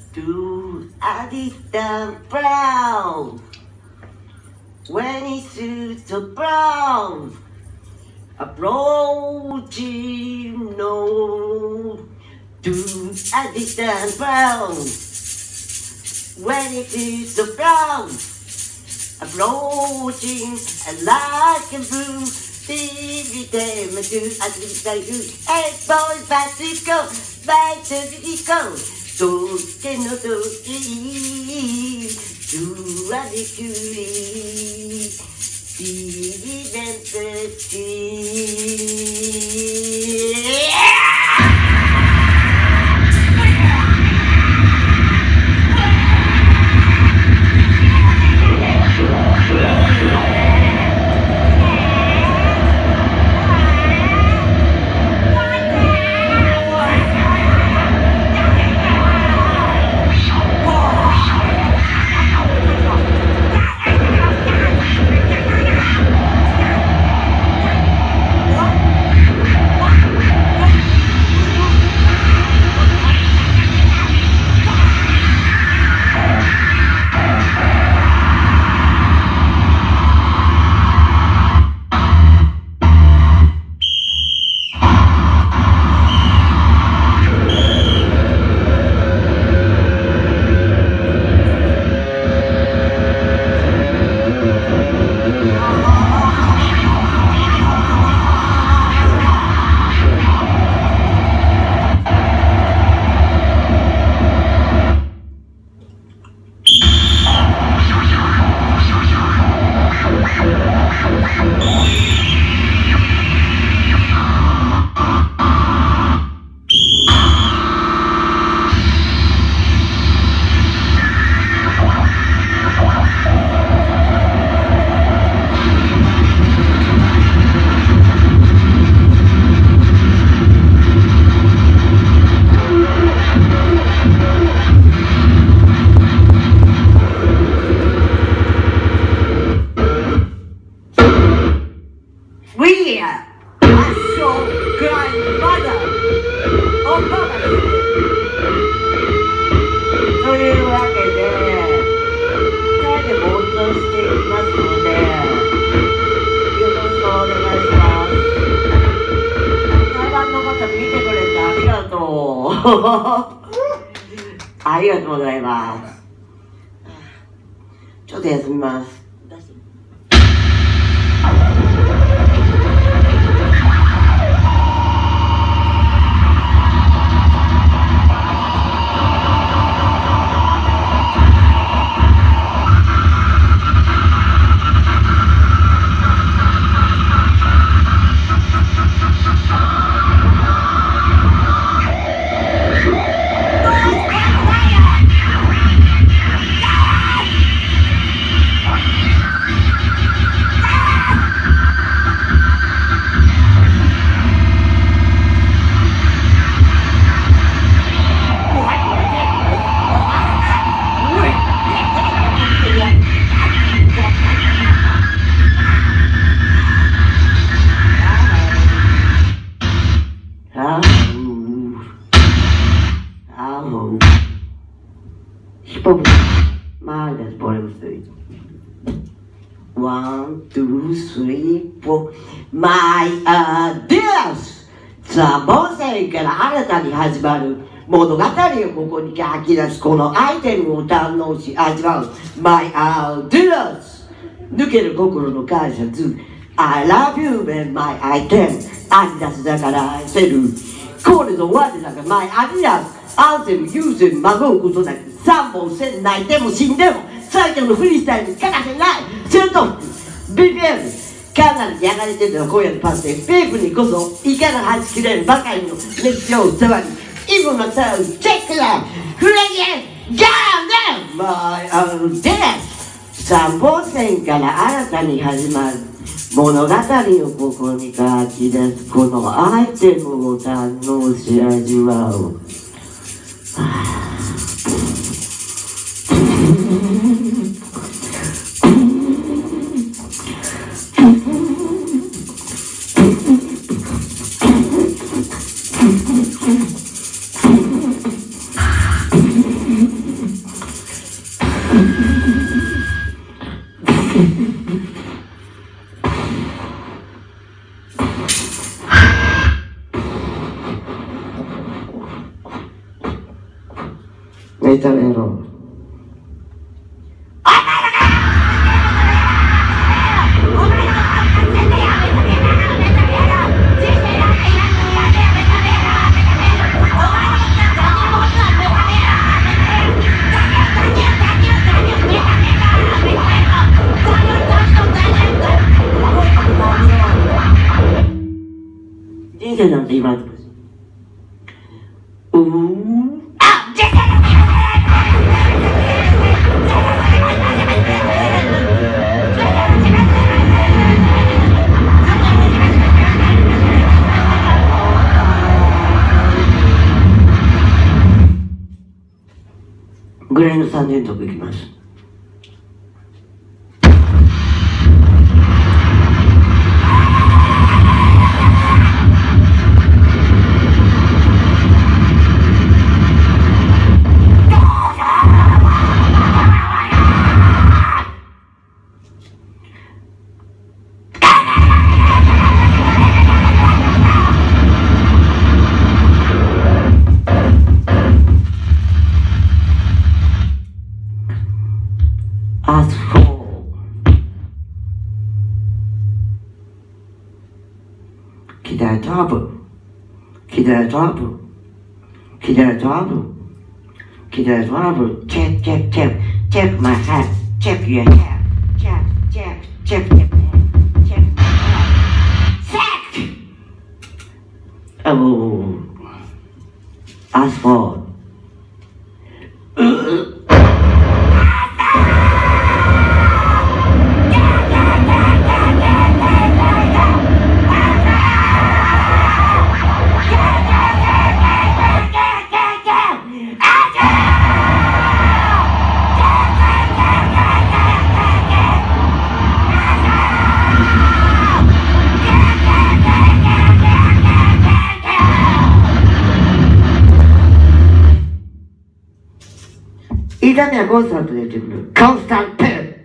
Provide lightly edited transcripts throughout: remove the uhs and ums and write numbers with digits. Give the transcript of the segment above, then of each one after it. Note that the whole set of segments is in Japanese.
to a distant brown. When he suits the brown, approaching no to a distant brown. When it is the brown, approaching like a broom, TV came to a distant hey boys, back to go, back to the go. So can no do to a degree,ありがとうございます。ちょっと休みます。Minus volume 3. 1, 2, 3, 4. My dears! さあ、盆船から新たに始まる物語をここに書き出すこのアイテムを堪能し味わう My dears! 抜ける心の感謝 I love you and my item アディダスだから愛せるコールドワーデだから My アディダスアンセル、ユーゼル、孫うことなく3本線泣いても死んでも最強のフリースタイルに欠かせないすると BPM かなりやられてるのは今夜のパスでペープにこそいかがはち切れるばかりの熱情を伝わりイブのサウンドチェックだフレギンガーンマイアウデス3本線から新たに始まる物語をここに書き出すこのアイテムを堪能し味わうめちゃめやろう。人生なんて今のとこです。グレーの3連続いきます。Kita trouble. Kita trouble. Kita trouble. Kita trouble. Check, check, check. Check my hat. Check your hat. Check, check, check your hat. Check my hat. Sack! Oh. Asphalt.痛みはコンスタントで出てくる。コンスタント。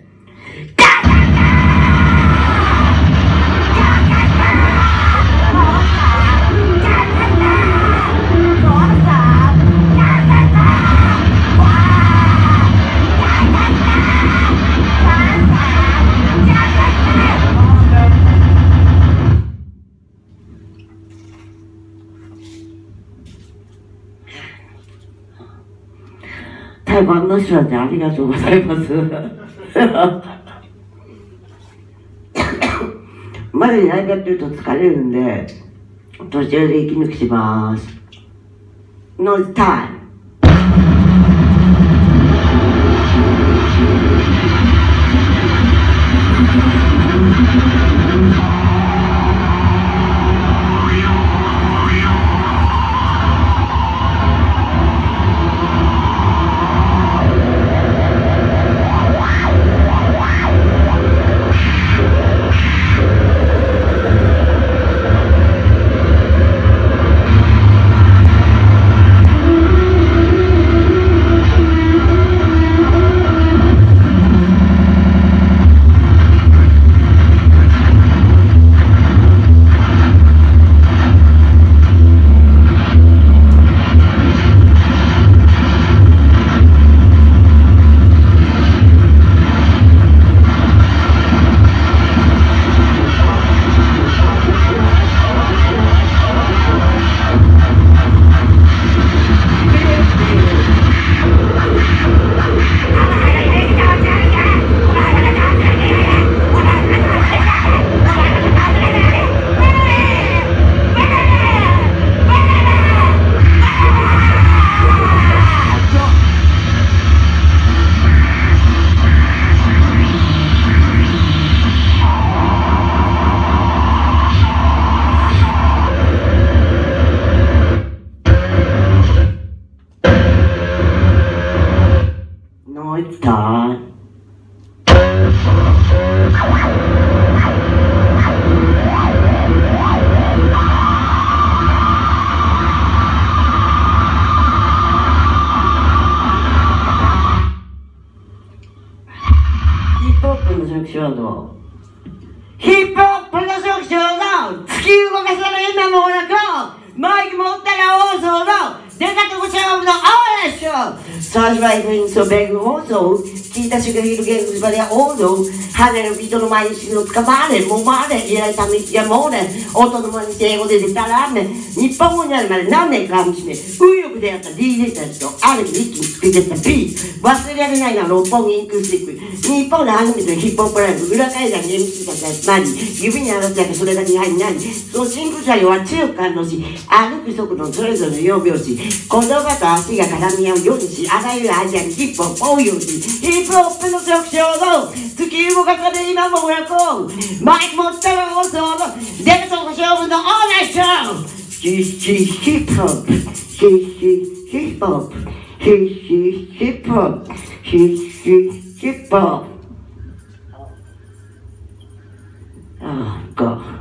台湾の人はね、ありがとうございます。まだ何かっていうと疲れるんで、途中で息抜きします。No time。It's time. 힙합の職種のヒップホップの職種の突き動かされる今もなくマイク持ったら大騒動出たとこ勝負のオーラッシュ最初は FM ソベグ放送、聞いた瞬間昼ゲームズバリア王道、離れる人の前に死ぬつかまれ、もまれ、いらいためきやもれ、音の間に英語で出たらめ、日本語になるまで何年かもしれ、運よく出会った DJ たちと、ある日一気に作り出したビート、忘れられないのは六本木インクスティック、日本で初めてのヒップホップライブ、裏階段に MC たちが集まり、指に合わせてそれが2杯になり、そのシンク車両は強く感動し、歩く速度のそれぞれの4拍子、言葉と足が絡み合うようにし、あらゆるアイデアにヒップホップを応用し、ヒップホップの特徴を突き動かされ今も親子、マイク持ったら放送のデルトの勝負のオーナーショー、ヒップホップ、ヒップホップ、ヒップホップ、ヒップホップ。ああ、